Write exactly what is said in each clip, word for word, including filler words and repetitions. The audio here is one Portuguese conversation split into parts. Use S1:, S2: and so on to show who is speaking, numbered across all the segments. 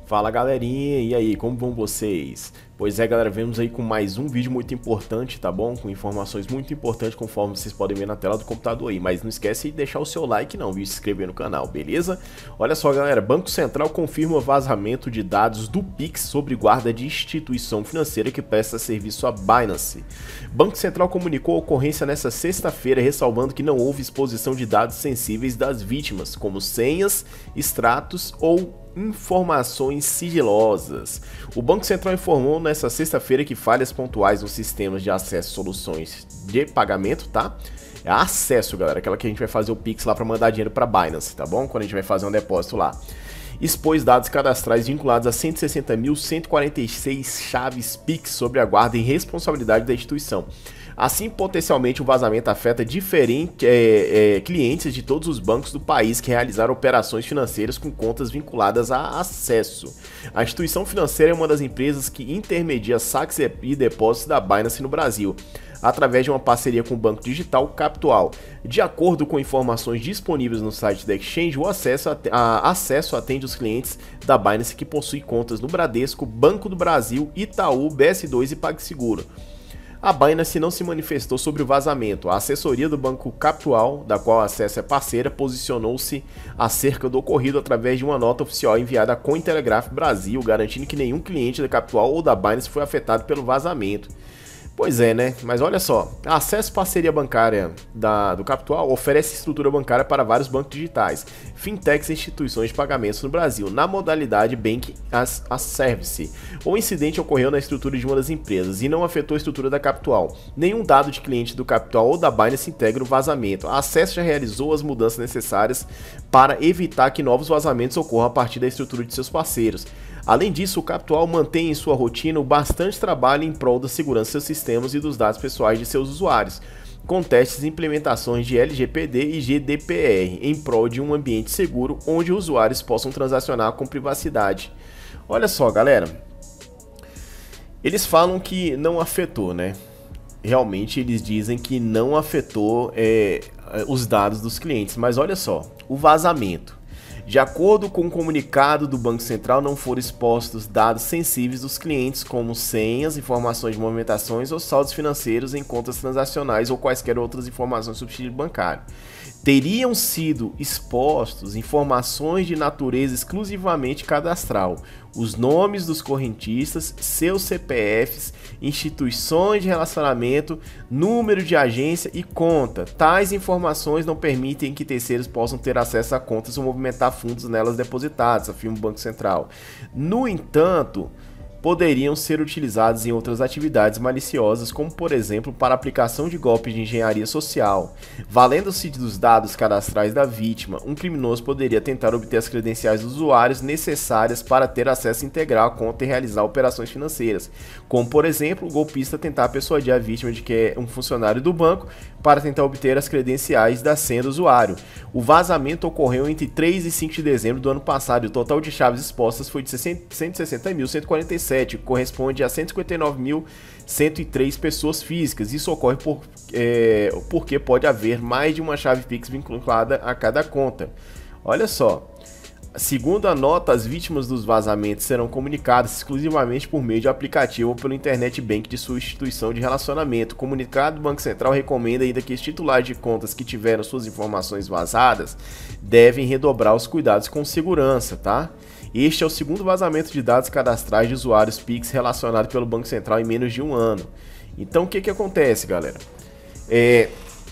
S1: Fala galerinha, e aí, como vão vocês? Pois é galera, vemos aí com mais um vídeo muito importante, tá bom? Com informações muito importantes conforme vocês podem ver na tela do computador aí. Mas não esquece de deixar o seu like não, viu? Se inscrever no canal, beleza? Olha só galera, Banco Central confirma vazamento de dados do Pix sobre guarda de instituição financeira que presta serviço à Binance. Banco Central comunicou a ocorrência nesta sexta-feira, ressalvando que não houve exposição de dados sensíveis das vítimas, como senhas, extratos ou informações sigilosas. O Banco Central informou nesta sexta-feira que falhas pontuais nos sistemas de acesso a soluções de pagamento, tá? É acesso, galera, aquela que a gente vai fazer o Pix lá para mandar dinheiro para Binance, tá bom? Quando a gente vai fazer um depósito lá. Expôs dados cadastrais vinculados a cento e sessenta mil cento e quarenta e seis chaves Pix sobre a guarda e responsabilidade da instituição. Assim, potencialmente, o vazamento afeta diferentes é, é, clientes de todos os bancos do país que realizaram operações financeiras com contas vinculadas a acesso. A instituição financeira é uma das empresas que intermedia saques e depósitos da Binance no Brasil, através de uma parceria com o banco digital Capital. De acordo com informações disponíveis no site da Exchange, o acesso, a, a, acesso atende os clientes da Binance que possuem contas no Bradesco, Banco do Brasil, Itaú, B S dois e PagSeguro. A Binance não se manifestou sobre o vazamento. A assessoria do Banco Capital, da qual a Acesso é parceira, posicionou-se acerca do ocorrido através de uma nota oficial enviada à Cointelegraph Brasil, garantindo que nenhum cliente da Capital ou da Binance foi afetado pelo vazamento. Pois é, né? Mas olha só, a Acesso Parceria Bancária da, do Capital oferece estrutura bancária para vários bancos digitais, fintechs e instituições de pagamentos no Brasil, na modalidade Bank as a Service. O incidente ocorreu na estrutura de uma das empresas e não afetou a estrutura da Capital. Nenhum dado de cliente do Capital ou da Binance integra o vazamento. A Acesso já realizou as mudanças necessárias para evitar que novos vazamentos ocorram a partir da estrutura de seus parceiros. Além disso, o Capital mantém em sua rotina o bastante trabalho em prol da segurança de seus sistemas e dos dados pessoais de seus usuários, com testes e implementações de L G P D e G D P R, em prol de um ambiente seguro onde os usuários possam transacionar com privacidade. Olha só, galera, eles falam que não afetou, né? Realmente eles dizem que não afetou é, os dados dos clientes, mas olha só, o vazamento. De acordo com o comunicado do Banco Central, não foram expostos dados sensíveis dos clientes, como senhas, informações de movimentações ou saldos financeiros em contas transacionais ou quaisquer outras informações sobre sigilo bancário. Teriam sido expostos informações de natureza exclusivamente cadastral, os nomes dos correntistas, seus C P Fs, instituições de relacionamento, número de agência e conta. Tais informações não permitem que terceiros possam ter acesso a contas ou movimentar fundos nelas depositados, afirma o Banco Central. No entanto, poderiam ser utilizados em outras atividades maliciosas, como por exemplo para aplicação de golpes de engenharia social. Valendo-se dos dados cadastrais da vítima, um criminoso poderia tentar obter as credenciais dos usuários necessárias para ter acesso integral à conta e realizar operações financeiras, como por exemplo o golpista tentar persuadir a vítima de que é um funcionário do banco para tentar obter as credenciais da senha do usuário. O vazamento ocorreu entre três e cinco de dezembro do ano passado e o total de chaves expostas foi de cento e sessenta mil cento e quarenta e sete, que corresponde a cento e cinquenta e nove mil cento e três pessoas físicas. Isso ocorre por, é, porque pode haver mais de uma chave Pix vinculada a cada conta. Olha só. Segundo a nota, as vítimas dos vazamentos serão comunicadas exclusivamente por meio de aplicativo ou pelo internet bank de sua instituição de relacionamento. O comunicado do Banco Central recomenda ainda que os titulares de contas que tiveram suas informações vazadas devem redobrar os cuidados com segurança, tá? Este é o segundo vazamento de dados cadastrais de usuários Pix relacionado pelo Banco Central em menos de um ano. Então o que que acontece, galera? É...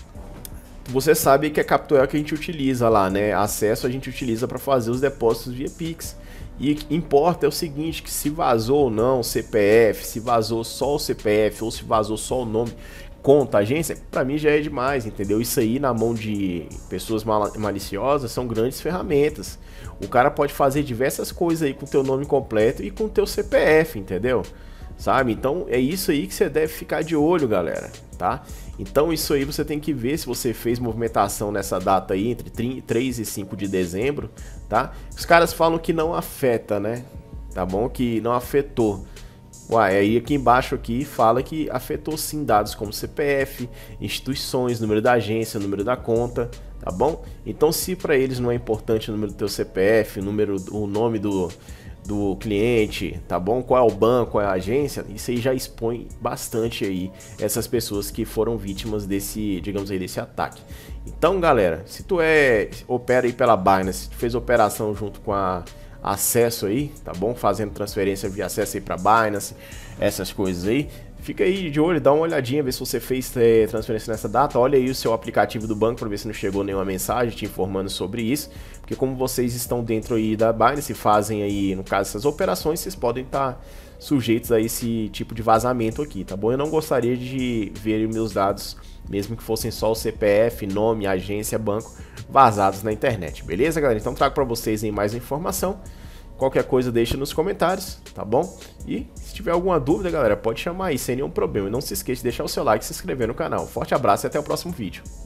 S1: Você sabe que a Capital é a que a gente utiliza lá, né? Acesso a gente utiliza para fazer os depósitos via Pix. E o que importa é o seguinte, que se vazou ou não o C P F, se vazou só o C P F ou se vazou só o nome, conta, agência, para mim já é demais, entendeu? Isso aí na mão de pessoas mal maliciosas são grandes ferramentas. O cara pode fazer diversas coisas aí com o teu nome completo e com o teu C P F, entendeu? Sabe? Então é isso aí que você deve ficar de olho, galera, tá? Então isso aí você tem que ver se você fez movimentação nessa data aí, entre três e cinco de dezembro, tá? Os caras falam que não afeta, né? Tá bom? Que não afetou. Uai, aí aqui embaixo aqui fala que afetou sim dados como C P F, instituições, número da agência, número da conta, tá bom? Então se para eles não é importante o número do teu C P F, o, número, o nome do... do cliente, tá bom? Qual é o banco, qual é a agência, isso aí já expõe bastante aí essas pessoas que foram vítimas desse, digamos aí, desse ataque. Então, galera, se tu é, opera aí pela Binance, se tu fez operação junto com a Acesso aí, tá bom? Fazendo transferência via Acesso aí pra Binance, essas coisas aí, fica aí de olho, dá uma olhadinha, vê se você fez é, transferência nessa data, olha aí o seu aplicativo do banco para ver se não chegou nenhuma mensagem te informando sobre isso, porque como vocês estão dentro aí da Binance e fazem aí, no caso, essas operações, vocês podem estar sujeitos a esse tipo de vazamento aqui, tá bom? Eu não gostaria de ver meus dados, mesmo que fossem só o C P F, nome, agência, banco, vazados na internet, beleza, galera? Então trago para vocês aí mais informação. Qualquer coisa deixa nos comentários, tá bom? E se tiver alguma dúvida, galera, pode chamar aí sem nenhum problema. E não se esqueça de deixar o seu like e se inscrever no canal. Forte abraço e até o próximo vídeo.